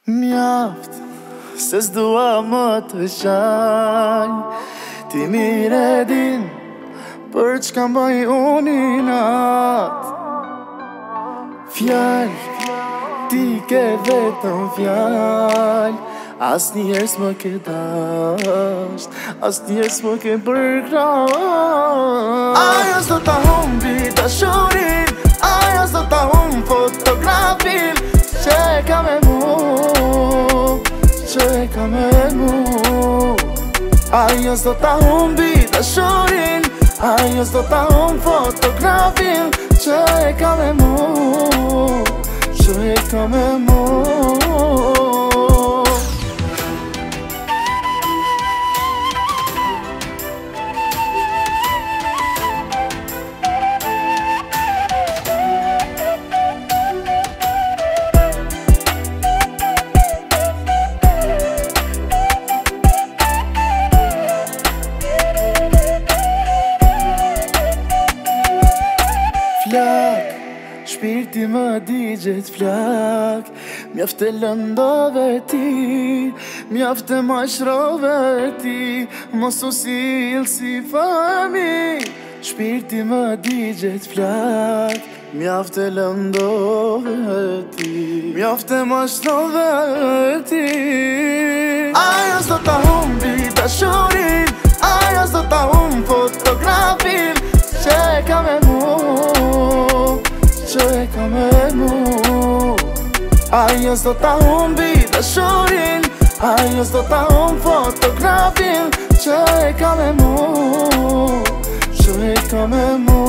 Mjaft, se s'dua më të qaj. Ti mire din, për çka mbaj unë i nat. Fjall, ti ke vetëm fjall. As njerë s'më ke dasht, as njerë s'më ke përkrat. Ajo s'do ta humbi dashurin, ajo s'do ta humbi fotografin që e ka me mu, që e ka me mu. Ajo s'do ta humbi dashurin, ajo s'do ta humbi fotografin që e ka me mu, që e ka me mu. Flak, shpirti më digjet flak. Mjaft e lëndove ti, mjaft e mashrove ti, mos u sill si fami. Shpirti më digjet flak, mjaft e lëndove ti, mjaft e mashrove ti. Ajo s'do ta humbi dashurin, ajo s'do ta humbi fotografin që e ka me mu, që e ka me mu. Ajo s'do ta humbi dashurin, ajo s'do ta humbi fotografin që e ka me mu, që e ka me mu.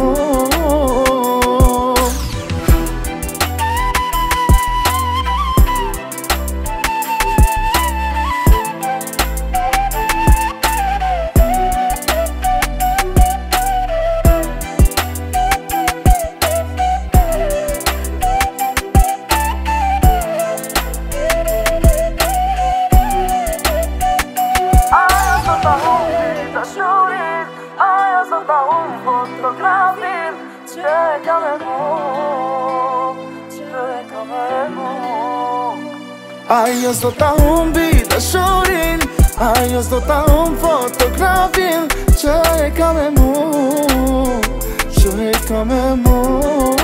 Ajo s'do ta humbi fotografin që e ka me mu, që e ka me mu. Ajo s'do ta humbi dashurin, ajo s'do ta humbi fotografin që e ka me mu, që e ka me mu.